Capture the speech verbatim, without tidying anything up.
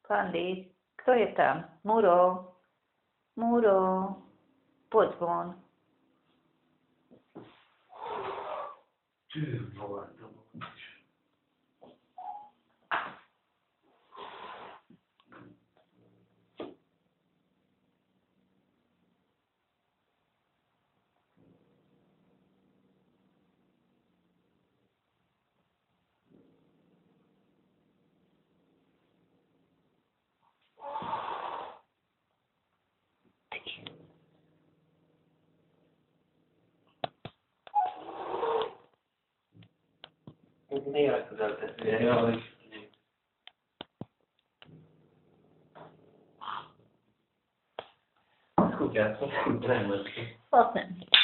Kandi, kto je tam? Muro, Muro, poď von. Ty vole, to bolo nič. नहीं याद करते हैं Ja, Skugga, som skjuter hemma. Potem.